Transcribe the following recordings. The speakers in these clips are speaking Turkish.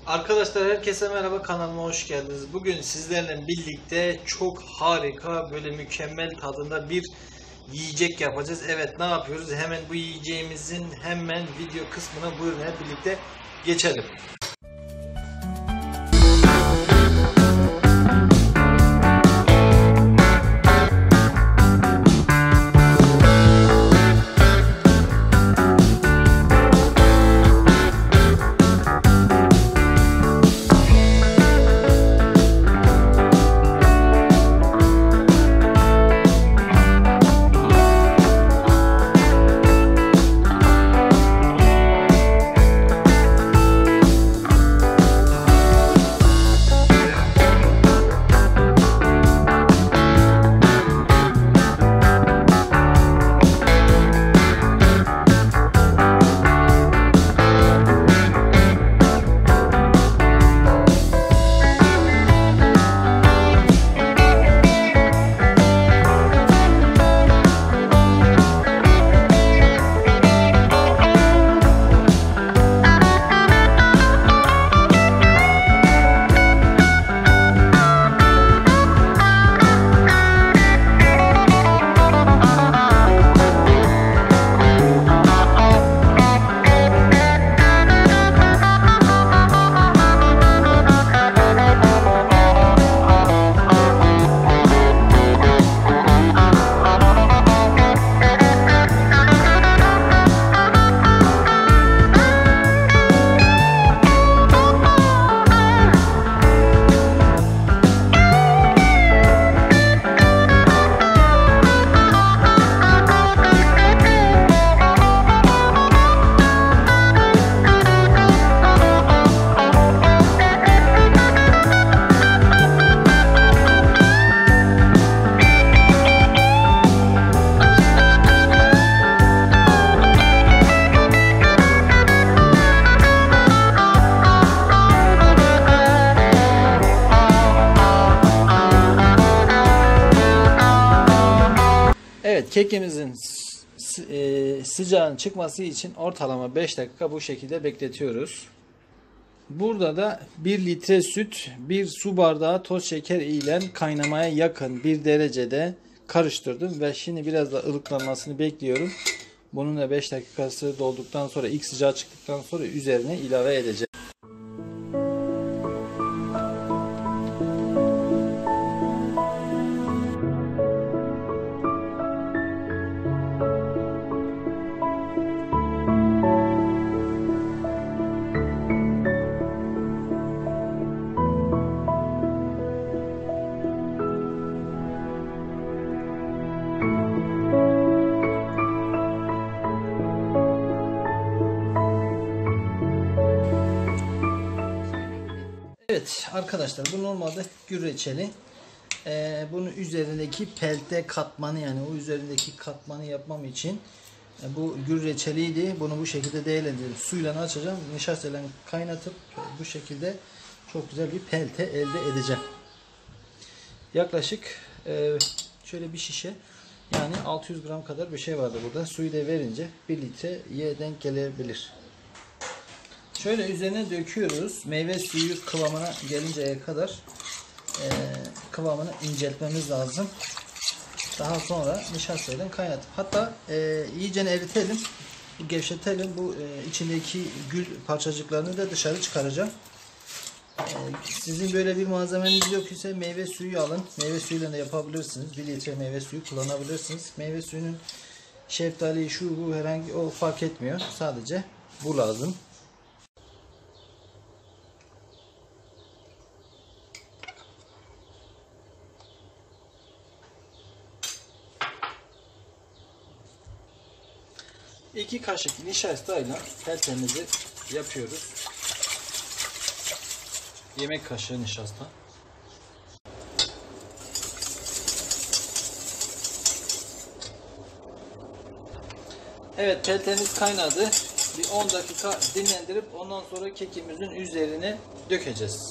Arkadaşlar herkese merhaba, kanalıma hoş geldiniz. Bugün sizlerle birlikte çok harika, böyle mükemmel tadında bir yiyecek yapacağız. Evet, ne yapıyoruz? Hemen bu yiyeceğimizin hemen video kısmına buyurun hep birlikte geçelim. Evet, kekimizin sıcağın çıkması için ortalama 5 dakika bu şekilde bekletiyoruz. Burada da 1 litre süt, 1 su bardağı toz şeker ile kaynamaya yakın 1 derecede karıştırdım ve şimdi biraz da ılıklanmasını bekliyorum. Bunun da 5 dakikası dolduktan sonra, ilk sıcağı çıktıktan sonra üzerine ilave edeceğim. Evet arkadaşlar, bu normalde gül reçeli. Bunun üzerindeki pelte katmanı, yani o üzerindeki katmanı yapmam için bu gül reçeliydi. Bunu bu şekilde değerlendirip suyla açacağım. Nişastayla kaynatıp bu şekilde çok güzel bir pelte elde edeceğim. Yaklaşık şöyle bir şişe, yani 600 gram kadar bir şey vardı burada. Suyu da verince 1 litreye denk gelebilir. Şöyle üzerine döküyoruz. Meyve suyu kıvamına gelinceye kadar kıvamını inceltmemiz lazım. Daha sonra nişastayla kaynatıp, hatta iyice eritelim, gevşetelim. Bu içindeki gül parçacıklarını da dışarı çıkaracağım. Sizin böyle bir malzemeniz yok ise meyve suyu alın. Meyve suyuyla da yapabilirsiniz. 1 litre meyve suyu kullanabilirsiniz. Meyve suyunun şeftali, şu bu, herhangi o fark etmiyor. Sadece bu lazım. İki kaşık nişastayla peltemizi yapıyoruz. Yemek kaşığı nişasta. Evet, peltemiz kaynadı. Bir 10 dakika dinlendirip ondan sonra kekimizin üzerine dökeceğiz.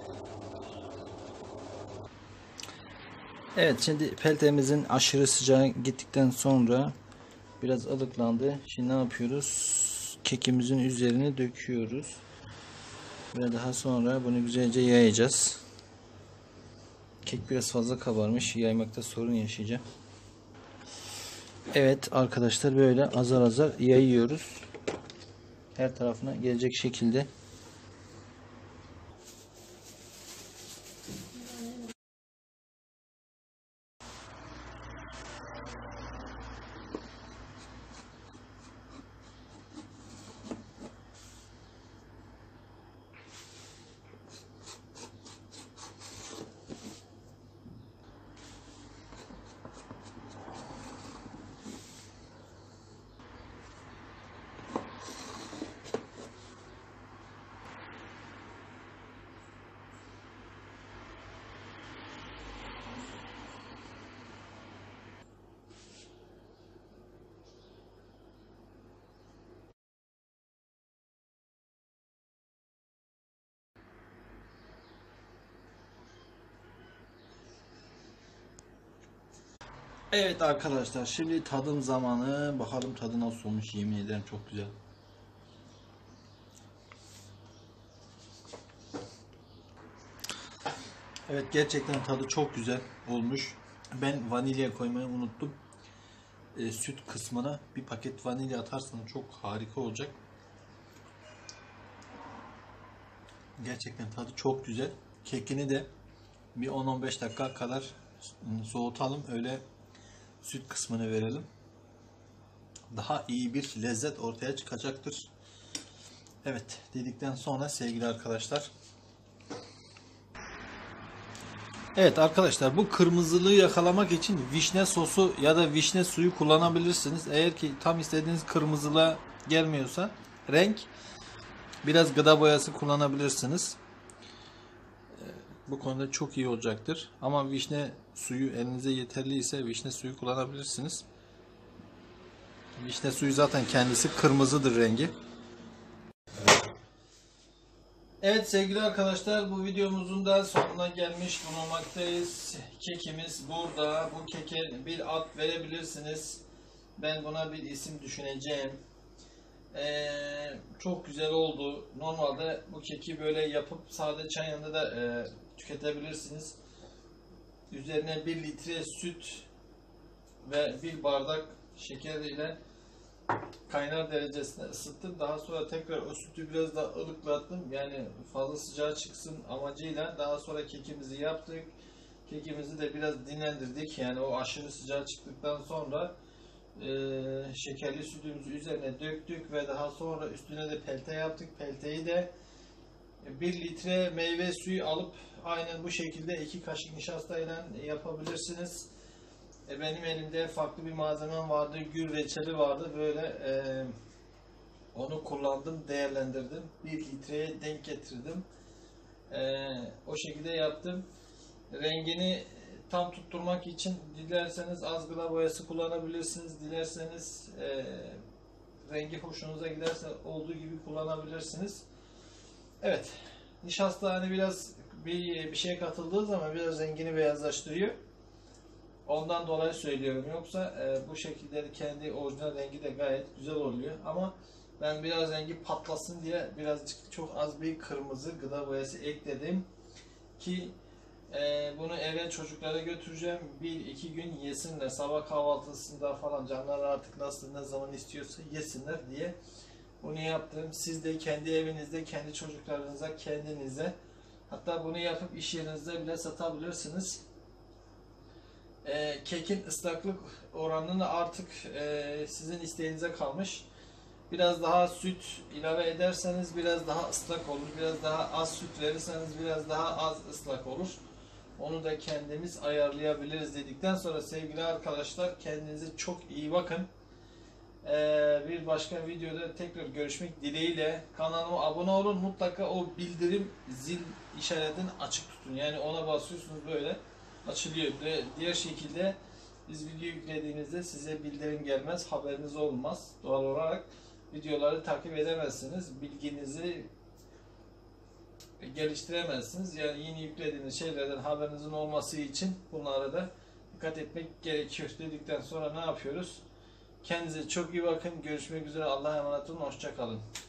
Evet, şimdi peltemizin aşırı sıcağı gittikten sonra biraz ılıklandı. Şimdi ne yapıyoruz? Kekimizin üzerine döküyoruz. Ve daha sonra bunu güzelce yayacağız. Kek biraz fazla kabarmış. Yaymakta sorun yaşayacağım. Evet arkadaşlar, böyle azar azar yayıyoruz. Her tarafına gelecek şekilde. Evet arkadaşlar, şimdi tadım zamanı. Bakalım tadı nasıl olmuş. Yemin ederim çok güzel. Evet, gerçekten tadı çok güzel olmuş. Ben vanilya koymayı unuttum. Süt kısmına bir paket vanilya atarsanız çok harika olacak. Gerçekten tadı çok güzel. Kekini de bir 10-15 dakika kadar soğutalım. Öyle süt kısmını verelim. Daha iyi bir lezzet ortaya çıkacaktır. Evet dedikten sonra sevgili arkadaşlar. Evet arkadaşlar, bu kırmızılığı yakalamak için vişne sosu ya da vişne suyu kullanabilirsiniz. Eğer ki tam istediğiniz kırmızılığa gelmiyorsa renk, biraz gıda boyası kullanabilirsiniz. Bu konuda çok iyi olacaktır. Ama vişne suyu elinize yeterliyse vişne suyu kullanabilirsiniz. Vişne suyu zaten kendisi kırmızıdır rengi. Evet sevgili arkadaşlar, bu videomuzun da sonuna gelmiş bulunmaktayız. Kekimiz burada. Bu keke bir ad verebilirsiniz. Ben buna bir isim düşüneceğim. Çok güzel oldu. Normalde bu keki böyle yapıp sade çay yanında da tüketebilirsiniz. Üzerine 1 litre süt ve 1 bardak şeker ile kaynar derecesine ısıttım. Daha sonra tekrar o sütü biraz daha ılıklattım. Yani fazla sıcağı çıksın amacıyla. Daha sonra kekimizi yaptık. Kekimizi de biraz dinlendirdik. Yani o aşırı sıcağı çıktıktan sonra şekerli sütümüzü üzerine döktük ve daha sonra üstüne de pelte yaptık. Pelteyi de 1 litre meyve suyu alıp aynen bu şekilde 2 kaşık nişasta ile yapabilirsiniz. Benim elimde farklı bir malzemem vardı. Gül reçeli vardı. Böyle onu kullandım, değerlendirdim. 1 litreye denk getirdim. O şekilde yaptım. Rengini tam tutturmak için dilerseniz az gıda boyası kullanabilirsiniz. Dilerseniz rengi hoşunuza giderse olduğu gibi kullanabilirsiniz. Evet. Nişasta hani biraz bir şey katıldığı zaman biraz rengini beyazlaştırıyor. Ondan dolayı söylüyorum. Yoksa bu şekilde kendi orijinal rengi de gayet güzel oluyor. Ama ben biraz rengi patlasın diye birazcık çok az bir kırmızı gıda boyası ekledim. Ki bunu eve çocuklara götüreceğim. 1-2 gün yesinler. Sabah kahvaltısında falan canlar artık nasıl ne zaman istiyorsa yesinler diye bunu yaptım. Siz de kendi evinizde, kendi çocuklarınıza, kendinize, hatta bunu yapıp iş yerinizde bile satabilirsiniz. Kekin ıslaklık oranını artık sizin isteğinize kalmış. Biraz daha süt ilave ederseniz biraz daha ıslak olur. Biraz daha az süt verirseniz biraz daha az ıslak olur. Onu da kendimiz ayarlayabiliriz dedikten sonra sevgili arkadaşlar, kendinize çok iyi bakın. Bir başka videoda tekrar görüşmek dileğiyle. Kanalıma abone olun. Mutlaka o bildirim zil işaretini açık tutun. Yani ona basıyorsunuz, böyle açılıyor. Diğer şekilde biz video yüklediğimizde size bildirim gelmez, haberiniz olmaz. Doğal olarak videoları takip edemezsiniz. Bilginizi geliştiremezsiniz. Yani yeni yüklediğiniz şeylerden haberinizin olması için bunlara da dikkat etmek gerekiyor dedikten sonra ne yapıyoruz? Kendinize çok iyi bakın. Görüşmek üzere. Allah'a emanet olun. Hoşça kalın.